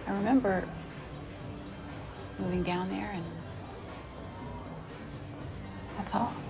I remember moving down there, and that's all.